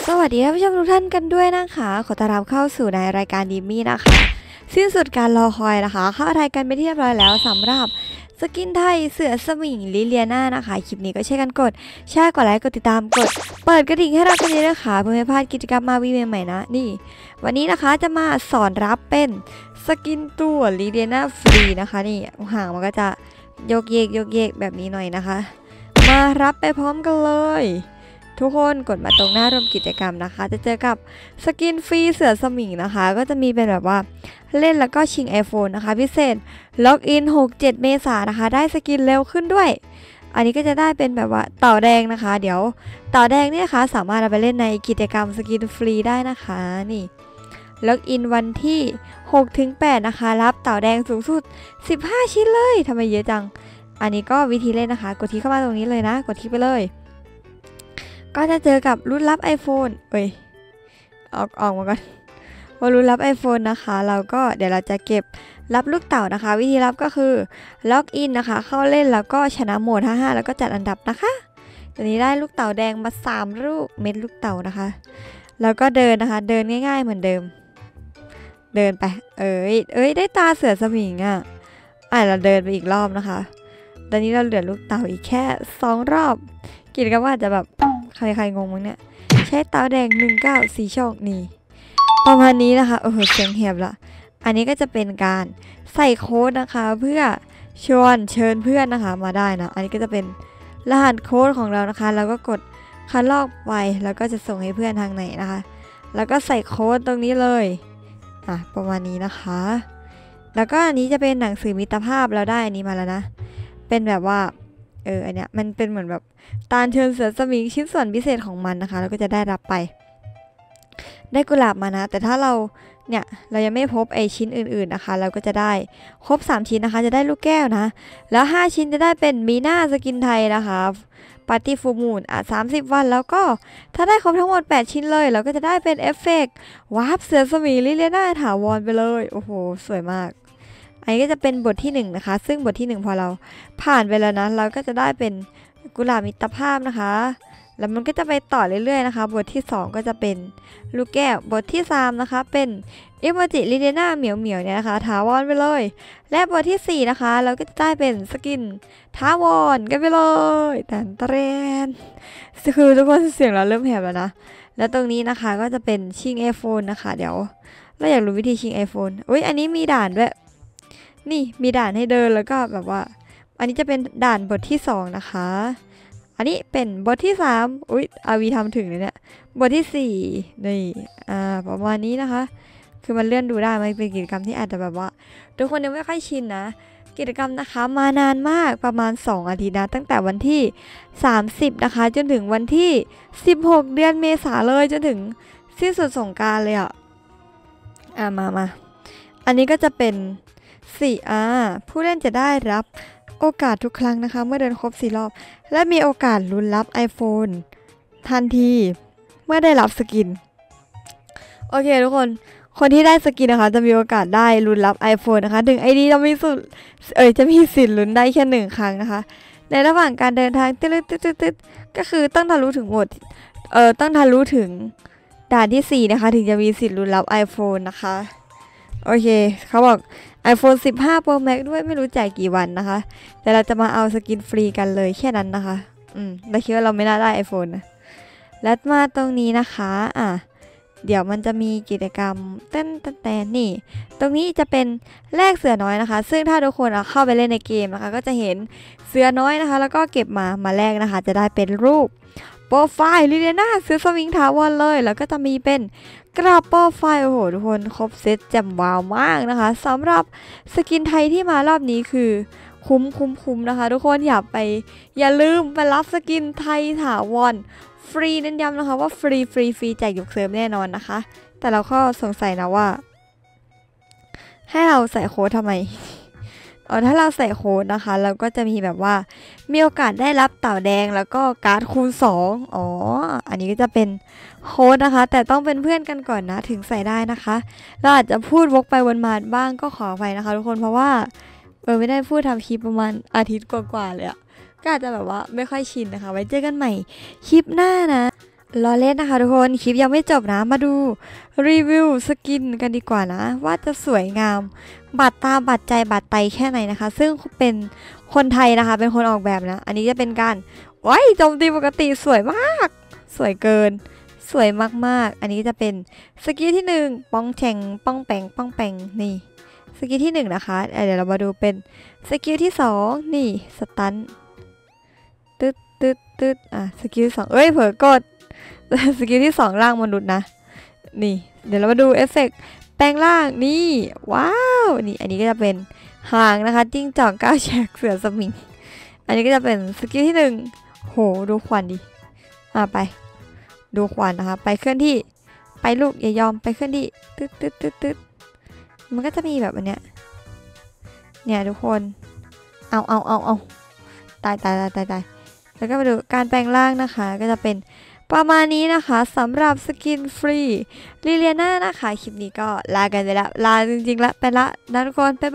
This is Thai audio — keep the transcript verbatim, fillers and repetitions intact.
สวัสดีท่านผู้ชมทุกท่านกันด้วยนะคะขอต้อนรับเข้าสู่ในรายการดีมี่นะคะสิ้นสุดการรอคอยนะคะเข้าไทยกันไปที่เรียบร้อยแล้วสำหรับสกินไทยเสือสมิงลิเลียนานะคะคลิปนี้ก็ช่วยกันกดแชร์กดไลค์กดติดตามกดเปิดกระดิ่งให้เรากันนี้นะคะเพื่อไม่พลาดกิจกรรมมาวีใหม่ๆนะนี่วันนี้นะคะจะมาสอนรับเป็นสกินตัวลิเลียนาฟรีนะคะนี่หางมันก็จะโยกเยกโยกเยกแบบนี้หน่อยนะคะมารับไปพร้อมกันเลยทุกคนกดมาตรงหน้าร่วมกิจกรรมนะคะจะเจอกับสกินฟรีเสือสมิงนะคะก็จะมีเป็นแบบว่าเล่นแล้วก็ชิง iPhone นะคะพิเศษล็อกอิน หกเจ็ด เมษายนนะคะได้สกินเร็วขึ้นด้วยอันนี้ก็จะได้เป็นแบบว่าเต่าแดงนะคะเดี๋ยวเต่าแดงเนี่ยนะคะสามารถเอาไปเล่นในกิจกรรมสกินฟรีได้นะคะนี่ล็อกอินวันที่ หกถึงแปด นะคะรับเต่าแดงสูงสุดสิบห้าชิ้นเลยทำไมเยอะจังอันนี้ก็วิธีเล่นนะคะกดที่เข้ามาตรงนี้เลยนะกดที่ไปเลยก็จะเจอกับรุ่นรับ iPhone เอ้ยออกออกมาก่อนว่ารุ่นรับ iPhone นะคะเราก็เดี๋ยวเราจะเก็บรับลูกเต่านะคะวิธีรับก็คือล็อกอินนะคะเข้าเล่นแล้วก็ชนะโหมดห้าสิบห้าแล้วก็จัดอันดับนะคะตอนนี้ได้ลูกเต่าแดงมาสามลูกเม็ดลูกเต่านะคะแล้วก็เดินนะคะเดินง่ายๆเหมือนเดิมเดินไปเอ้ยเอ้ยได้ตาเสือสมิงอ่ะอ่ะเราเดินไปอีกรอบนะคะตอนนี้เราเหลือลูกเต่าอีกแค่สองรอบกินก็ว่าจะแบบใครๆงงมั้งเนี่ยใช้เต่าแดงหนึ่งเก้าสี่ช่องนี่ประมาณนี้นะคะโอ้โหเสียงแหบละอันนี้ก็จะเป็นการใส่โค้ดนะคะเพื่อชวนเชิญเพื่อนนะคะมาได้นะอันนี้ก็จะเป็นรหัสโค้ดของเรานะคะแล้วก็กดคัดลอกไปแล้วก็จะส่งให้เพื่อนทางไหนนะคะแล้วก็ใส่โค้ดตรงนี้เลยอ่ะประมาณนี้นะคะแล้วก็อันนี้จะเป็นหนังสือมิตรภาพเราได้อันนี้มาแล้วนะเป็นแบบว่าเอออันเนี้ยมันเป็นเหมือนแบบตาลเชิญเสือสมิงชิ้นส่วนพิเศษของมันนะคะแล้วก็จะได้รับไปได้กุหลาบมานะแต่ถ้าเราเนี่ยเรายังไม่พบไอชิ้นอื่นๆนะคะเราก็จะได้ครบสามชิ้นนะคะจะได้ลูกแก้วนะแล้วห้าชิ้นจะได้เป็นมีหน้าสกินไทยนะคะปาร์ตี้ฟูมูนอ่ะสามสิบวันแล้วก็ถ้าได้ครบทั้งหมดแปดชิ้นเลยเราก็จะได้เป็นเอฟเฟกต์วาร์ปเสือสมิงลิเลียนาถาวรไปเลยโอ้โหสวยมากอันนี้ก็จะเป็นบทที่หนึ่งนะคะซึ่งบทที่หนึ่งพอเราผ่านไปแล้วนะเราก็จะได้เป็นกุหลาบมิตรภาพนะคะแล้วมันก็จะไปต่อเรื่อยๆนะคะบทที่สองก็จะเป็นลูกแก้วบทที่สามนะคะเป็นอิโมจิลิเลียนาเหมียวเหมียวเนี่ยนะคะถาวรไปเลยและบทที่สี่นะคะเราก็จะได้เป็นสกินถาวรกันไปเลยแต่ตเรนคือทุกคนเสียงเราเริ่มแหบแล้วนะแล้วตรงนี้นะคะก็จะเป็นชิง iPhone นะคะเดี๋ยวเราอยากรู้วิธีชิง iPhone อุ้ยอันนี้มีด่านด้วยนี่มีด่านให้เดินแล้วก็แบบว่าอันนี้จะเป็นด่านบทที่สองนะคะอันนี้เป็นบทที่สามอุ๊ยอาวีทำถึงเลยเนี่ยบทที่สี่นี่อ่าประมาณนี้นะคะคือมันเลื่อนดูได้มันเป็นกิจกรรมที่อาจจะแบบว่าทุกคนยังไม่ค่อยชินนะกิจกรรมนะคะมานานมากประมาณสองอาทิตย์นะตั้งแต่วันที่สามสิบนะคะจนถึงวันที่สิบหกเดือนเมษาเลยจนถึงสิ้นสุดสงกรานต์เลยอ่ะอ่ามามาอันนี้ก็จะเป็นสี่อ่าผู้เล่นจะได้รับโอกาสทุกครั้งนะคะเมื่อเดินครบสี่รอบและมีโอกาสลุ้นรับ iPhone ทันทีเมื่อได้รับสกินโอเคทุกคนคนที่ได้สกินนะคะจะมีโอกาสได้ลุ้นรับ iPhone นะคะถึง ไอ ดี จะมีสุดเอ่ยจะมีสิทธิ์ลุ้นได้แค่หนึ่งครั้งนะคะในระหว่างการเดินทางตึ๊ดตึ๊ดตึ๊ดก็คือต้องทะลุถึงหมดเอ่อต้องทะลุถึงด่านที่สี่นะคะถึงจะมีสิทธิ์ลุ้นรับ iPhone นะคะโอเคเขาบอกiPhone สิบห้า Pro Max ด้วยไม่รู้จ่ายกี่วันนะคะแต่เราจะมาเอาสกินฟรีกันเลยแค่นั้นนะคะอืมเราคิดว่าเราไม่น่าได้ iPhone นะแล้วมาตรงนี้นะคะอ่ะเดี๋ยวมันจะมีกิจกรรมเต้นแตนนี่ตรงนี้จะเป็นแลกเสือน้อยนะคะซึ่งถ้าทุกคนเข้าไปเล่นในเกมนะคะก็จะเห็นเสือน้อยนะคะแล้วก็เก็บมามาแลกนะคะจะได้เป็นรูปโปรไฟล์ลิเลียนาเสือสมิงถาวรเลยแล้วก็จะมีเป็นกระเป๋าไฟโอ้โหทุกคนครบเซตแจ่มว้าวมากนะคะสำหรับสกินไทยที่มารอบนี้คือคุ้มคุ้มคุ้มนะคะทุกคนอย่าไปอย่าลืมไปรับสกินไทยถาวรฟรีเน้นย้ำนะคะว่าฟรีฟรีฟรีแจกยกเซิร์ฟแน่นอนนะคะแต่เราก็สงสัยนะว่าให้เราใส่โค้ดทำไมอ๋อถ้าเราใส่โค้ดนะคะเราก็จะมีแบบว่ามีโอกาสได้รับเต่าแดงแล้วก็การ์ดคูณสองอ๋ออันนี้ก็จะเป็นโค้ดนะคะแต่ต้องเป็นเพื่อนกันก่อนนะถึงใส่ได้นะคะเราอาจจะพูดวกไปวนมาบ้างก็ขออภัยนะคะทุกคนเพราะว่าเออไม่ได้พูดทำคลิปประมาณอาทิตย์กว่าๆเลยอะก็อาจจะแบบว่าไม่ค่อยชินนะคะไว้เจอกันใหม่คลิปหน้านะล้อเล่นนะคะทุกคนคลิปยังไม่จบนะมาดูรีวิวสกินกันดีกว่านะว่าจะสวยงามบาดตาบาดใจบาดไตแค่ไหนนะคะ ซึ่งเป็นคนไทยนะคะเป็นคนออกแบบนะอันนี้จะเป็นการว้ายโจมตีปกติสวยมากสวยเกินสวยมากๆอันนี้จะเป็นสกิลที่หนึ่งป้องแฉงป้องแปงป้องแปงนี่สกิลที่หนึ่งนะคะเดี๋ยวเรามาดูเป็นสกิลที่สองนี่สตันตึ๊ดตึ๊ดตึ๊ดอ่ะสกิลสองเอ้ยเผลอกดสกิลที่สองร่างมนุษย์นะนี่เดี๋ยวเรามาดูเอฟเฟกต์แปลงร่างนี่ว้าวนี่อันนี้ก็จะเป็นหางนะคะจิ้งจอกก้าวแฉกเสือสมิงอันนี้ก็จะเป็นสกิลที่หนึ่งโหดูควันดิอ่ะไปดูควันนะคะไปเคลื่อนที่ไปลูกอย่ายอมไปเคลื่อนที่ตึ๊ดตึ๊ดตึ๊ดตึ๊ดมันก็จะมีแบบอันเนี้ยเนี่ยทุกคนเอาเอาเอาเอาตายตายตายตายตายแล้วก็มาดูการแปลงร่างนะคะก็จะเป็นประมาณนี้นะคะสำหรับสกินฟรีลิเลียน่านะคะคลิปนี้ก็ลากันไปละลาจริงๆละไปละนะทุกคน